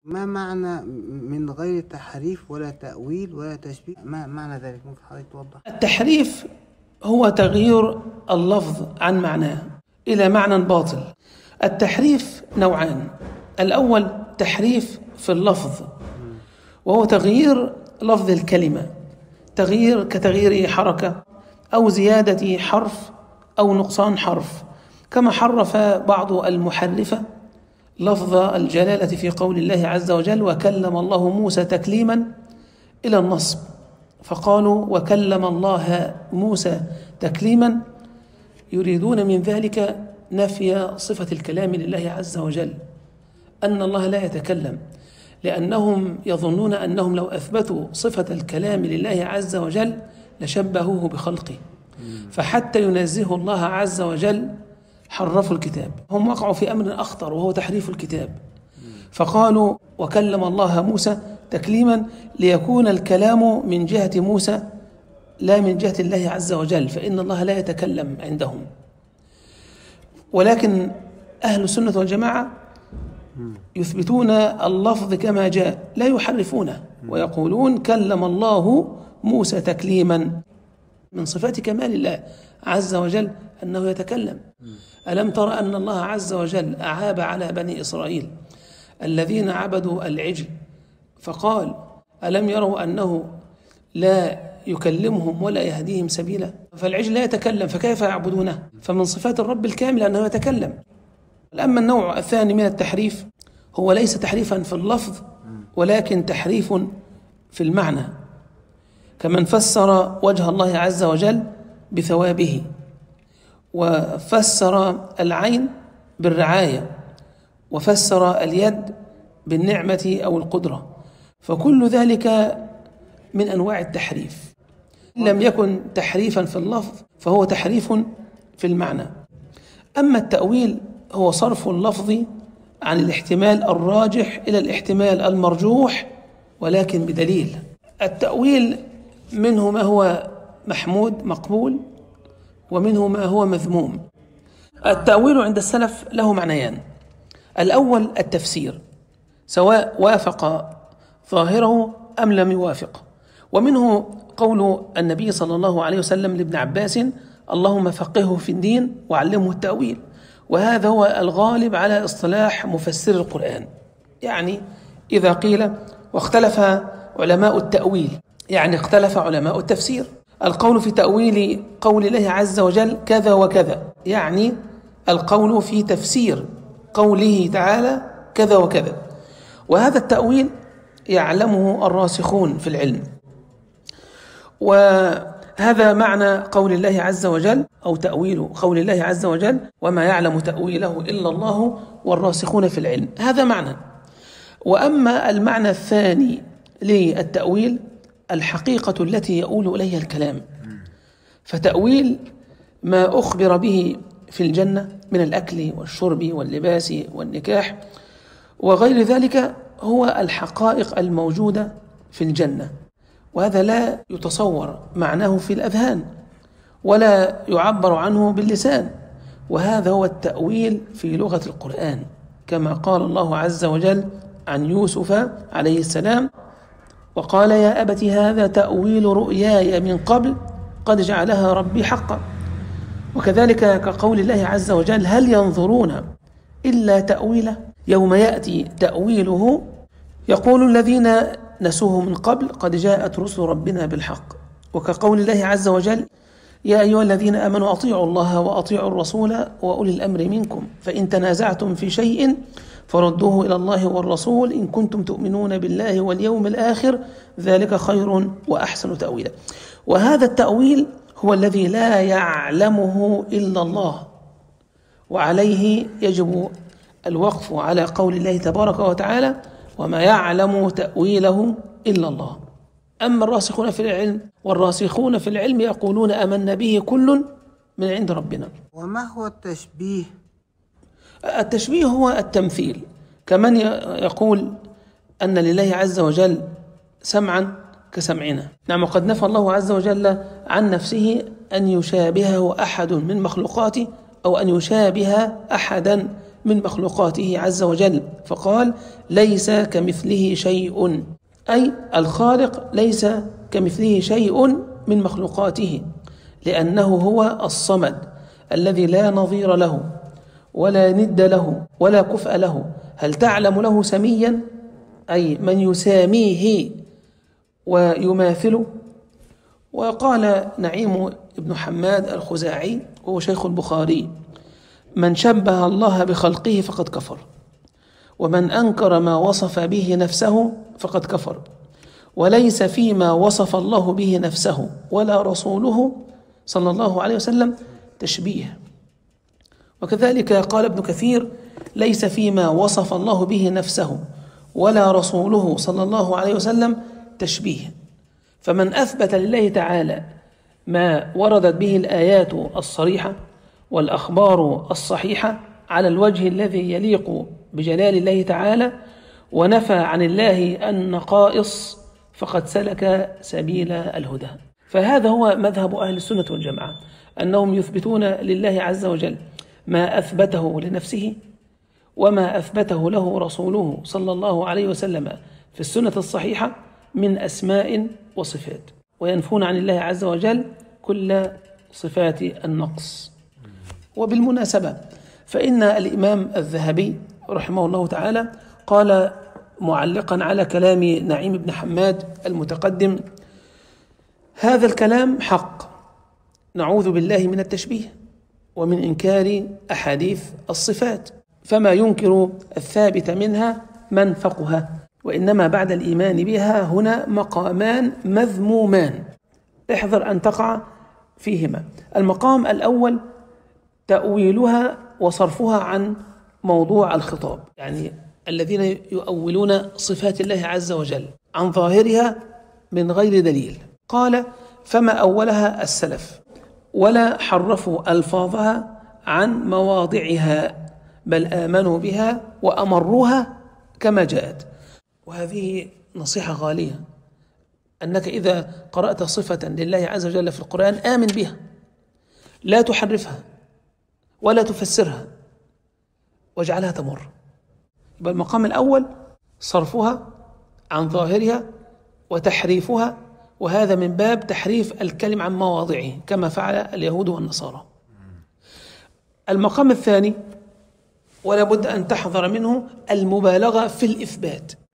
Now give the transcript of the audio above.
ما معنى من غير تحريف ولا تأويل ولا تشبيه؟ ما معنى ذلك؟ ممكن حضرتك توضح؟ التحريف هو تغيير اللفظ عن معناه إلى معنى باطل. التحريف نوعان: الأول تحريف في اللفظ، وهو تغيير لفظ الكلمة، تغيير كتغيير حركة أو زيادة حرف أو نقصان حرف، كما حرف بعض المحرفة لفظ الجلالة في قول الله عز وجل: وكلم الله موسى تكليما، إلى النصب، فقالوا وكلم الله موسى تكليما، يريدون من ذلك نفي صفة الكلام لله عز وجل، أن الله لا يتكلم، لأنهم يظنون أنهم لو أثبتوا صفة الكلام لله عز وجل لشبهوه بخلقه، فحتى ينزهوا الله عز وجل حرفوا الكتاب. هم وقعوا في أمر أخطر وهو تحريف الكتاب، فقالوا وكلم الله موسى تكليما ليكون الكلام من جهة موسى لا من جهة الله عز وجل، فإن الله لا يتكلم عندهم. ولكن أهل السنة والجماعة يثبتون اللفظ كما جاء، لا يحرفونه، ويقولون كلم الله موسى تكليما، من صفات كمال الله عز وجل أنه يتكلم. ألم تر أن الله عز وجل أعاب على بني إسرائيل الذين عبدوا العجل، فقال ألم يروا أنه لا يكلمهم ولا يهديهم سبيلا؟ فالعجل لا يتكلم، فكيف يعبدونه؟ فمن صفات الرب الكامل أنه يتكلم. أما النوع الثاني من التحريف هو ليس تحريفا في اللفظ، ولكن تحريف في المعنى، كمن فسر وجه الله عز وجل بثوابه، وفسر العين بالرعاية، وفسر اليد بالنعمة أو القدرة، فكل ذلك من أنواع التحريف. إن لم يكن تحريفا في اللفظ فهو تحريف في المعنى. أما التأويل هو صرف اللفظ عن الاحتمال الراجح إلى الاحتمال المرجوح ولكن بدليل. التأويل منه ما هو محمود مقبول، ومنه ما هو مذموم. التأويل عند السلف له معنيان: الأول التفسير، سواء وافق ظاهره أم لم يوافق، ومنه قول النبي صلى الله عليه وسلم لابن عباس: اللهم فقهه في الدين وعلمه التأويل. وهذا هو الغالب على اصطلاح مفسر القرآن. يعني إذا قيل واختلف علماء التأويل، يعني اختلف علماء التفسير. القول في تأويل قول الله عز وجل كذا وكذا، يعني القول في تفسير قوله تعالى كذا وكذا، وهذا التأويل يعلمه الراسخون في العلم. وهذا معنى قول الله عز وجل، أو تأويل قول الله عز وجل: وما يعلم تأويله إلا الله والراسخون في العلم. هذا معنى. وأما المعنى الثاني للتأويل الحقيقة التي يؤول إليها الكلام، فتأويل ما أخبر به في الجنة من الأكل والشرب واللباس والنكاح وغير ذلك هو الحقائق الموجودة في الجنة، وهذا لا يتصور معناه في الأذهان ولا يعبر عنه باللسان، وهذا هو التأويل في لغة القرآن، كما قال الله عز وجل عن يوسف عليه السلام: وقال يا أبت هذا تأويل رؤياي من قبل قد جعلها ربي حقا. وكذلك كقول الله عز وجل: هل ينظرون إلا تأويله يوم يأتي تأويله يقول الذين نسوه من قبل قد جاءت رسل ربنا بالحق. وكقول الله عز وجل: يا أيها الذين آمنوا أطيعوا الله وأطيعوا الرسول وأولي الأمر منكم فإن تنازعتم في شيء فردوه إلى الله والرسول إن كنتم تؤمنون بالله واليوم الآخر ذلك خير وأحسن تأويلا. وهذا التأويل هو الذي لا يعلمه إلا الله، وعليه يجب الوقف على قول الله تبارك وتعالى: وما يعلم تأويله إلا الله. أما الراسخون في العلم والراسخون في العلم يقولون آمنا به كل من عند ربنا. وما هو التشبيه؟ التشبيه هو التمثيل، كمن يقول أن لله عز وجل سمعا كسمعنا. نعم، وقد نفى الله عز وجل عن نفسه أن يشابهه أحد من مخلوقاته أو أن يشابه أحدا من مخلوقاته عز وجل، فقال ليس كمثله شيء، أي الخالق ليس كمثله شيء من مخلوقاته، لأنه هو الصمد الذي لا نظير له ولا ند له ولا كفء له. هل تعلم له سميا، أي من يساميه ويماثله؟ وقال نعيم بن حماد الخزاعي وهو شيخ البخاري: من شبه الله بخلقه فقد كفر، ومن أنكر ما وصف به نفسه فقد كفر، وليس فيما وصف الله به نفسه ولا رسوله صلى الله عليه وسلم تشبيه. وكذلك قال ابن كثير: ليس فيما وصف الله به نفسه ولا رسوله صلى الله عليه وسلم تشبيه. فمن أثبت لله تعالى ما وردت به الآيات الصريحة والأخبار الصحيحة على الوجه الذي يليق بجلال الله تعالى، ونفى عن الله النقائص، فقد سلك سبيل الهدى. فهذا هو مذهب أهل السنة والجماعة، أنهم يثبتون لله عز وجل ما أثبته لنفسه وما أثبته له رسوله صلى الله عليه وسلم في السنة الصحيحة من أسماء وصفات، وينفون عن الله عز وجل كل صفات النقص. وبالمناسبة فإن الإمام الذهبي رحمه الله تعالى قال معلقا على كلام نعيم بن حماد المتقدم: هذا الكلام حق، نعوذ بالله من التشبيه ومن إنكار أحاديث الصفات، فما ينكر الثابت منها من فقه، وإنما بعد الإيمان بها هنا مقامان مذمومان، احذر أن تقع فيهما. المقام الأول تأويلها وصرفها عن موضوع الخطاب، يعني الذين يؤولون صفات الله عز وجل عن ظاهرها من غير دليل. قال: فما أولها السلف ولا حرفوا ألفاظها عن مواضعها، بل آمنوا بها وأمروها كما جاءت. وهذه نصيحة غالية، أنك إذا قرأت صفة لله عز وجل في القرآن آمن بها، لا تحرفها ولا تفسرها واجعلها تمر. يبقى المقام الأول صرفها عن ظاهرها وتحريفها، وهذا من باب تحريف الكلم عن مواضعه كما فعل اليهود والنصارى. المقام الثاني ولا بد أن تحذر منه المبالغة في الإثبات،